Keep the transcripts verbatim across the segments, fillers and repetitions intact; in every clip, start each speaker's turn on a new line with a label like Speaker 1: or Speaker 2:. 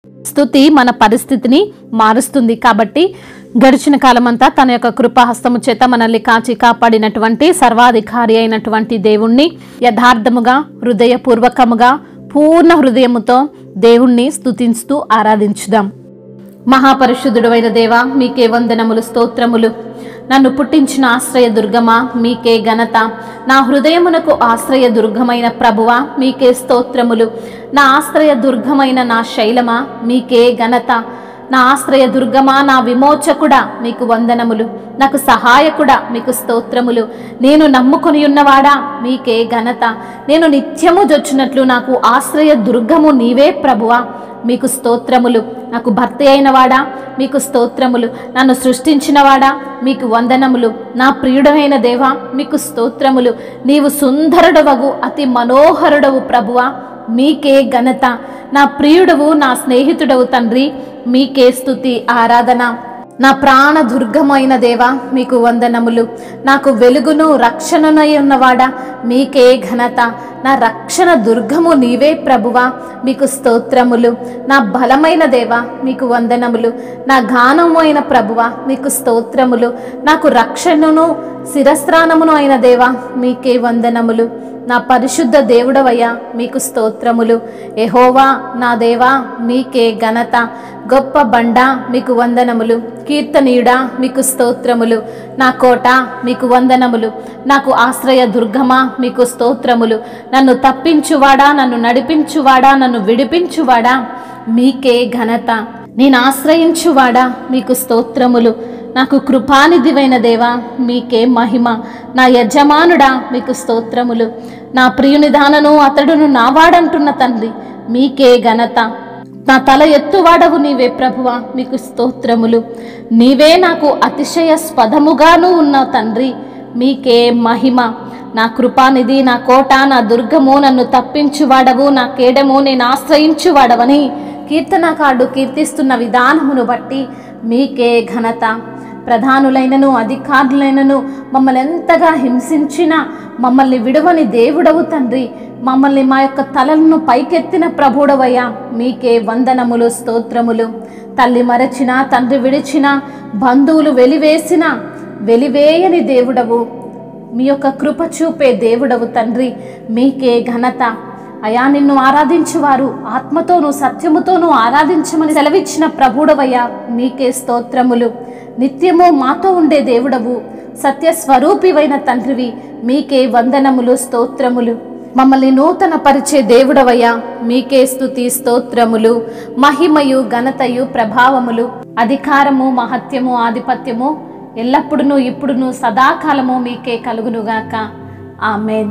Speaker 1: స్తుతి మన పరిస్థితిని మారుస్తుంది. కాబట్టి గడిచిన కాలమంతా తన యొక్క కృపాహస్తము చేత మనల్ని కాచి కాపాడినటువంటి సర్వాధికారి అయినటువంటి దేవుణ్ణి యథార్థముగా హృదయపూర్వకముగా పూర్ణ హృదయముతో దేవుణ్ణి స్తుతించుతూ ఆరాధించుదాం. మహాపరిశుద్ధుడైన దేవా, మీకే వందనములు, స్తోత్రములు. నన్ను పుట్టించిన ఆశ్రయ దుర్గమా, మీకే ఘనత. నా హృదయమునకు ఆశ్రయ దుర్గమైన ప్రభువా, మీకే స్తోత్రములు. నా ఆశ్రయ దుర్గమైన నా శైలమా, మీకే ఘనత. నా ఆశ్రయ దుర్గమా, నా విమోచకుడా, మీకు వందనములు. నాకు సహాయకుడా, మీకు స్తోత్రములు. నేను నమ్ముకొని ఉన్నవాడా, మీకే ఘనత. నేను నిత్యము జొచ్చినట్లు నాకు ఆశ్రయ దుర్గము నీవే ప్రభువా, మీకు స్తోత్రములు. నాకు భర్త అయినవాడా, మీకు స్తోత్రములు. నన్ను సృష్టించినవాడా, మీకు వందనములు. నా ప్రియుడమైన దేవా, మీకు స్తోత్రములు. నీవు సుందరుడవగు అతి మనోహరుడవు ప్రభువా, మీకే ఘనత. నా ప్రియుడవు, నా స్నేహితుడవు తండ్రి, మీకే స్తుతి ఆరాధన. నా ప్రాణ దుర్గమైన దేవా, మీకు వందనములు. నాకు వెలుగును రక్షణనై ఉన్నవాడా, మీకే ఘనత. నా రక్షణ దుర్గము నీవే ప్రభువా, మీకు స్తోత్రములు. నా బలమైన దేవా, మీకు వందనములు. నా గానము అయిన ప్రభువా, మీకు స్తోత్రములు. నాకు రక్షణను శిరస్త్రాణమును అయిన దేవా, మీకే వందనములు. నా పరిశుద్ధ దేవుడవయ్యా, మీకు స్తోత్రములు. యెహోవా నా దేవా, మీకే ఘనత. గొప్ప బండ, మీకు వందనములు. కీర్తనీయుడా, మీకు స్తోత్రములు. నా కోట, మీకు వందనములు. నాకు ఆశ్రయ దుర్గమా, మీకు స్తోత్రములు. నన్ను తప్పించువాడా, నన్ను నడిపించువాడా, నన్ను విడిపించువాడా, మీకే ఘనత. నేను ఆశ్రయించువాడా, మీకు స్తోత్రములు. నాకు కృపానిధివైన దేవా, మీకే మహిమ. నా యజమానుడా, మీకు స్తోత్రములు. నా ప్రియునిదానను అతడును నావాడంటున్న తండ్రి, మీకే ఘనత. నా తల ఎత్తువాడవు నీవే ప్రభువా, మీకు స్తోత్రములు. నీవే నాకు అతిశయ స్పదముగాను ఉన్న తండ్రి, మీకే మహిమ. నా కృపానిధి, నా కోట, నా దుర్గము, నన్ను తప్పించువాడవు, నా కేడము, నేను ఆశ్రయించువాడవని కీర్తనకారుడు కీర్తిస్తున్న విధానమును బట్టి మీకే ఘనత. ప్రధానులైనను అధికారులైనను మమ్మల్ని ఎంతగా హింసించిన మమ్మల్ని విడవని దేవుడవు తండ్రి, మమ్మల్ని మా యొక్క తలలను పైకెత్తిన ప్రభుడవయ్యా, మీకే వందనములు, స్తోత్రములు. తల్లి మరచిన, తండ్రి విడిచిన, బంధువులు వెలివేసిన వెలివేయని దేవుడవు, మీ యొక్క కృప చూపే దేవుడవు తండ్రి, మీకే ఘనత. అయా, నిన్ను ఆరాధించువారు ఆత్మతోనూ సత్యముతోనూ ఆరాధించమని సెలవిచ్చిన ప్రభుడవయ్యా, మీకే స్తోత్రములు. నిత్యము మాతో ఉండే దేవుడవు, సత్యస్వరూపివైన తండ్రివి, మీకే వందనములు, స్తోత్రములు. మమ్మల్ని నూతన పరిచే దేవుడవయ్యా, మీకే స్తుతి స్తోత్రములు. మహిమయు ఘనతయు ప్రభావములు అధికారము మహత్యము ఆధిపత్యము ఎల్లప్పుడును ఇప్పుడును సదాకాలము మీకే కలుగునుగాక. ఆమేన్.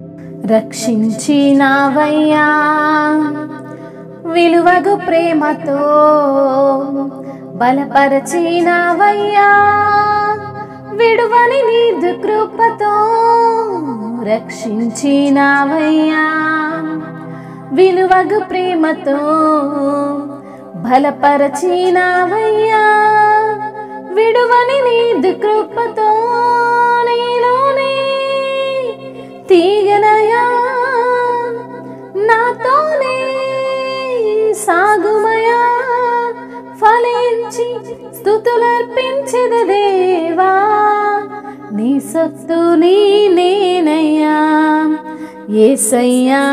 Speaker 1: రక్షించినావయ్యా విలువగు ప్రేమతో, బలపరచినావయ్యా విడువని నీదు కృపతో. రక్షించినావయ్యా విలువగు ప్రేమతో, బలపరచినావయ్యా విడువని నీదు కృపతో. నీలోనే తీగనయా నాతోనే సాగుమయా, ఫలించి స్తుతులర్పించెద దేవా, నీ సొత్తు నీ నేనయ్యా. యేసయ్యా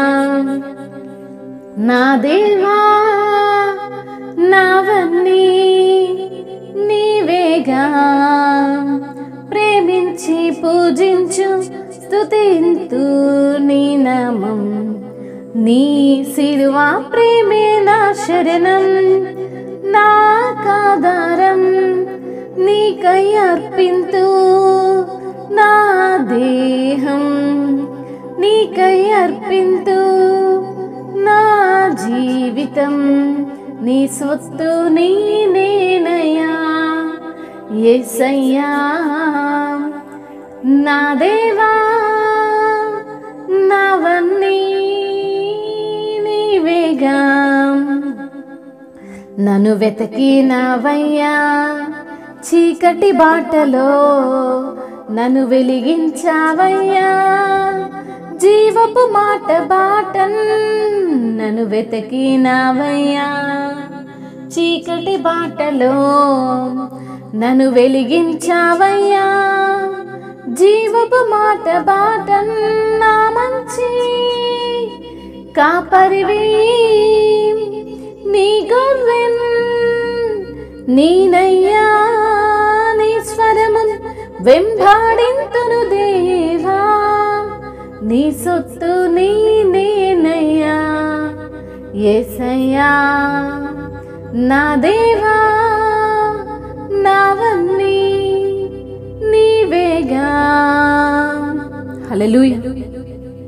Speaker 1: నా దేవా, నావన్నీ నీవేగా. ప్రేమించి పూజించు స్తుతింతు నీ నామం. నీ సిలువ ప్రేమే నా శరణం, నాకాధారం. నీకై అర్పింతు నా దేహం, నీకై అర్పింతు నా జీవితం. నీ సొత్తు నీ నేనయ్యా. యేసయ్యా నా దేవా, నావన్నీ నీవేగా. నన్ను వెతికినావయ్యా చీకటి బాటలో, నన్ను వెలిగించావయ్యా జీవపు మాట బాటన్. నన్ను వెతికినావయ్యా చీకటి బాటలో నన్ను వెలిగించావయ్యా, జీవపు మాట బాటన్నా మంచి కాపరివి, నీ గొర్రెన్ నీనయ్యా, నీ స్వరమున్ వెంబాడింతును దేవా, నీ సొత్తు నేనయ్యా, యేసయ్యా నా దేవా, నావన్నీ నీవేగా. హల్లెలూయా.